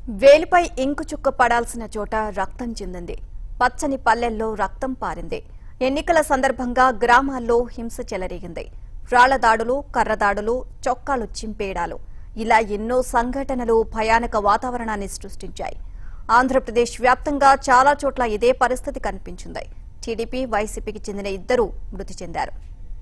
వేలిపై ink చుక్క పడాల్సిన చోట రక్తం చిందింది. పచ్చని పల్లెల్లో రక్తం పారింది. ఎన్నికల సందర్భంగా గ్రామాల్లో హింస చెలరేగింది. రాళ్ల దాడులు, కర్రదాడులు, చొక్కాలు చింపేయడాలు ఇలా ఎన్నో సంఘటనలు భయానక వాతావరణాన్ని సృష్టించాయి. ఆంధ్రప్రదేశ్ వ్యాప్తంగా చాలా చోట్ల ఇదే పరిస్థితి కనిపించింది. టీడీపీ, వైసీపీకి చెందిన ఇద్దరు మృతి చెందారు.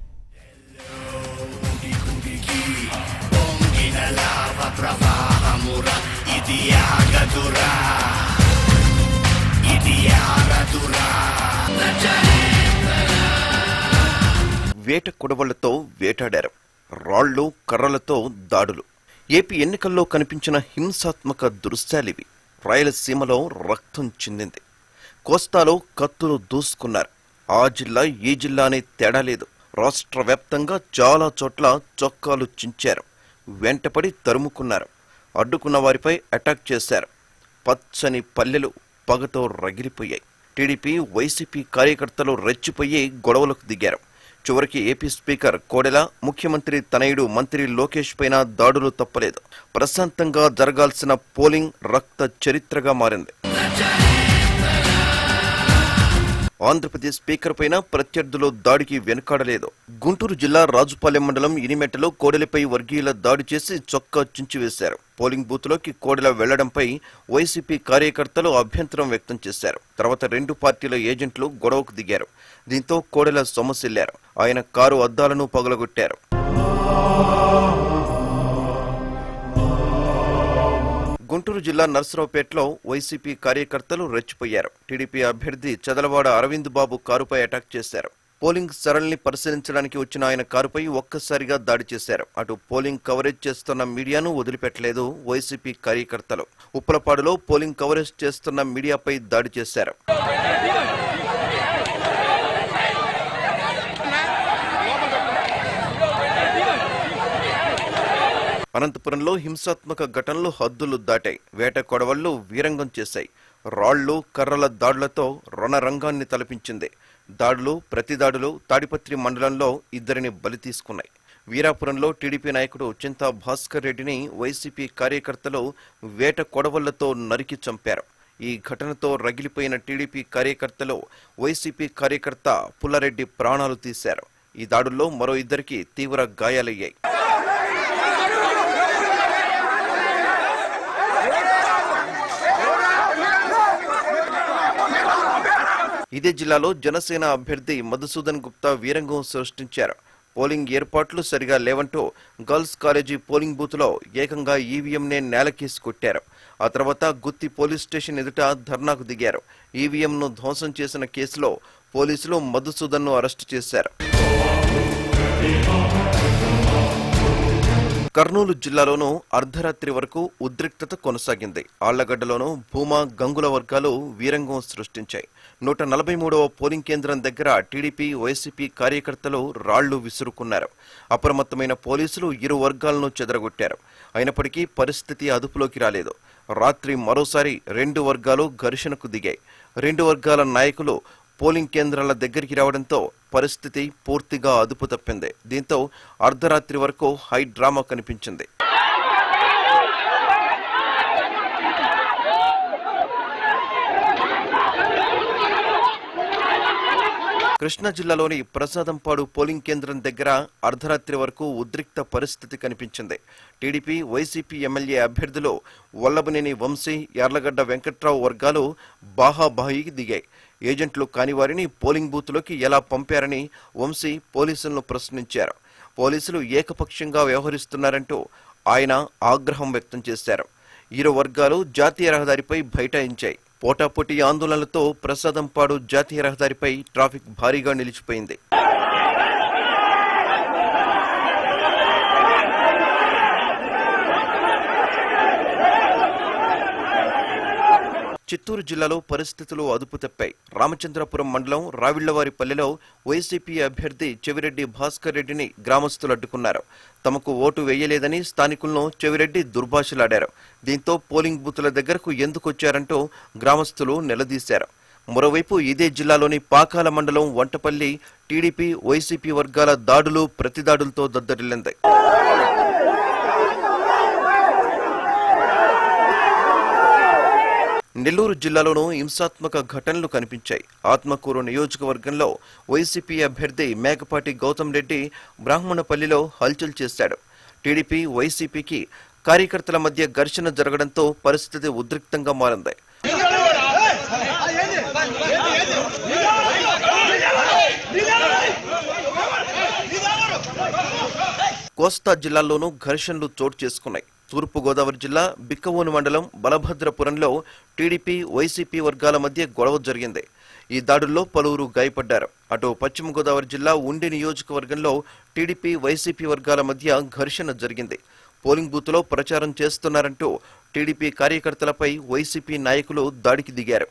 వేట కొడవళ్లతో వేటాడారు. రాళ్లు, కర్రలతో దాడులు. ఏపీ ఎన్నికల్లో కనిపించిన హింసాత్మక దృశ్యాలివి. రాయలసీమలో రక్తం చిందింది. కోస్తాలో కత్తులు దూసుకున్నారు. ఆ జిల్లా ఈ జిల్లా అనే తేడా లేదు. రాష్ట్ర వ్యాప్తంగా చాలా చోట్ల చొక్కాలు చించారు. వెంటపడి తరుముకున్నారు. అడ్డుకున్న వారిపై అటాక్ చేశారు. పచ్చని పల్లెలు పగతో రగిలిపోయాయి. టీడీపీ, వైసీపీ కార్యకర్తలు రెచ్చిపోయి గొడవలకు దిగారు. చివరికి ఏపీ స్పీకర్ కోడెల, ముఖ్యమంత్రి తనయుడు మంత్రి లోకేష్ పైన దాడులు తప్పలేదు. ప్రశాంతంగా జరగాల్సిన పోలింగ్ రక్త చరిత్రగా మారింది. ఆంధ్రప్రదేశ్ స్పీకర్ పైన ప్రత్యర్థులు దాడికి వెనుకాడలేదు. గుంటూరు జిల్లా రాజుపాలెం మండలం ఇనిమెట్టలో కోడెలపై వర్గీయుల దాడి చేసి చొక్కా చించివేశారు. పోలింగ్ బూత్లోకి కోడెల వెళ్లడంపై వైసీపీ కార్యకర్తలు అభ్యంతరం వ్యక్తం చేశారు. తర్వాత రెండు పార్టీల ఏజెంట్లు గొడవకు దిగారు. దీంతో కోడెల సొమ్మసిల్లారు. ఆయన కారు అద్దాలను పగలగొట్టారు. గుంటూరు జిల్లా నర్సరావుపేటలో వైసీపీ కార్యకర్తలు రెచ్చిపోయారు. టీడీపీ అభ్యర్థి చదలవాడ అరవింద్ బాబు కారుపై అటాక్ చేశారు. పోలింగ్ సరళిని పరిశీలించడానికి వచ్చిన ఆయన కారుపై ఒక్కసారిగా దాడి చేశారు. అటు పోలింగ్ కవరేజ్ చేస్తున్న మీడియాను వదిలిపెట్టలేదు వైసీపీ కార్యకర్తలు. ఉప్పలపాడులో పోలింగ్ కవరేజ్ చేస్తున్న మీడియాపై దాడి చేశారు. అనంతపురంలో హింసాత్మక ఘటనలు హద్దులు దాటాయి. వేట కొడవళ్లు వీరంగం చేశాయి. రాళ్లు, కర్రల దాడులతో రణరంగాన్ని తలపించింది. దాడులు, ప్రతిదాడులు తాడిపత్రి మండలంలో ఇద్దరిని బలి తీసుకున్నాయి. వీరాపురంలో టీడీపీ నాయకుడు చింతా భాస్కర్ రెడ్డిని వైసీపీ కార్యకర్తలు వేట కొడవళ్లతో నరికి చంపారు. ఈ ఘటనతో రగిలిపోయిన టీడీపీ కార్యకర్తలు వైసీపీ కార్యకర్త పుల్లారెడ్డి ప్రాణాలు తీశారు. ఈ దాడుల్లో మరో ఇద్దరికి తీవ్ర గాయాలయ్యాయి. ఇదే జిల్లాలో జనసేన అభ్యర్థి మధుసూదన్ గుప్తా వీరంగం సృష్టించారు. పోలింగ్ ఏర్పాట్లు సరిగా లేవంటూ గర్ల్స్ కాలేజీ పోలింగ్ బూత్లో ఏకంగా ఈవీఎంనే నేలకేసి కొట్టారు. ఆ తర్వాత గుత్తి పోలీస్ స్టేషన్ ఎదుట ధర్నాకు దిగారు. ఈవీఎంను ధ్వంసం చేసిన కేసులో పోలీసులు మధుసూదన్ను అరెస్టు చేశారు. కర్నూలు జిల్లాలోనూ అర్ధరాత్రి వరకు ఉద్రిక్తత కొనసాగింది. ఆళ్లగడ్డలోనూ భూమా, గంగుల వర్గాలు వీరంగం సృష్టించాయి. 143వ పోలింగ్ కేంద్రం దగ్గర టీడీపీ, వైసీపీ కార్యకర్తలు రాళ్లు విసురుకున్నారు. అప్రమత్తమైన పోలీసులు ఇరు వర్గాలను చెదరగొట్టారు. అయినప్పటికీ పరిస్థితి అదుపులోకి రాలేదు. రాత్రి మరోసారి రెండు వర్గాలు ఘర్షణకు దిగాయి. రెండు వర్గాల నాయకులు పోలింగ్ కేంద్రాల దగ్గరికి రావడంతో పరిస్థితి పూర్తిగా అదుపు తప్పింది. దీంతో అర్ధరాత్రి వరకు హై డ్రామా కనిపించింది. కృష్ణా జిల్లాలోని ప్రసాదంపాడు పోలింగ్ కేంద్రం దగ్గర అర్ధరాత్రి వరకు ఉద్రిక్త పరిస్థితి కనిపించింది. టీడీపీ, వైసీపీ ఎమ్మెల్యే అభ్యర్థులు వల్లభనేని వంశీ, యార్లగడ్డ వెంకట్రావు వర్గాలు బాహాబాయికి దిగాయి. ఏజెంట్లు కాని వారిని పోలింగ్ బూత్లోకి ఎలా పంపారని వంశీ పోలీసులను ప్రశ్నించారు. పోలీసులు ఏకపక్షంగా వ్యవహరిస్తున్నారంటూ ఆయన ఆగ్రహం వ్యక్తం చేశారు. ఇరు వర్గాలు జాతీయ రహదారిపై బైఠాయించాయి. పోటాపోటీ ఆందోళనలతో ప్రసాదంపాడు జాతీయ రహదారిపై ట్రాఫిక్ భారీగా నిలిచిపోయింది. చిత్తూరు జిల్లాలో పరిస్థితులు అదుపు తప్పాయి. రామచంద్రపురం మండలం రావిళ్లవారిపల్లెలో వైసీపీ అభ్యర్థి చెవిరెడ్డి భాస్కర్ రెడ్డిని గ్రామస్తులు అడ్డుకున్నారు. తమకు ఓటు వేయలేదని స్థానికులను చెవిరెడ్డి దుర్భాషలాడారు. దీంతో పోలింగ్ బూతుల దగ్గరకు ఎందుకొచ్చారంటూ గ్రామస్తులు నిలదీశారు. మరోవైపు ఇదే జిల్లాలోని పాకాల మండలం వంటపల్లి టీడీపీ, వైసీపీ వర్గాల దాడులు, ప్రతిదాడులతో దద్దరిల్లింది. నెల్లూరు జిల్లాలోనూ హింసాత్మక ఘటనలు కనిపించాయి. ఆత్మకూరు నియోజకవర్గంలో వైసీపీ అభ్యర్థి మేకపాటి గౌతమ్ రెడ్డి బ్రాహ్మణపల్లిలో హల్చల్ చేశాడు. టీడీపీ వైసీపీకి కార్యకర్తల మధ్య ఘర్షణ జరగడంతో పరిస్థితి ఉద్రిక్తంగా మారింది. కోస్తా జిల్లాల్లోనూ ఘర్షణలు చోటు చేసుకున్నాయి. తూర్పుగోదావరి జిల్లా బిక్కవోను మండలం బలభద్రపురంలో టీడీపీ వైసీపీ వర్గాల మధ్య గొడవ జరిగింది. ఈ దాడుల్లో పలువురు గాయపడ్డారు. అటు పశ్చిమ గోదావరి జిల్లా ఉండి నియోజకవర్గంలో టీడీపీ వైసీపీ వర్గాల మధ్య ఘర్షణ జరిగింది. పోలింగ్ బూత్లో ప్రచారం చేస్తున్నారంటూ టీడీపీ కార్యకర్తలపై వైసీపీ నాయకులు దాడికి దిగారు.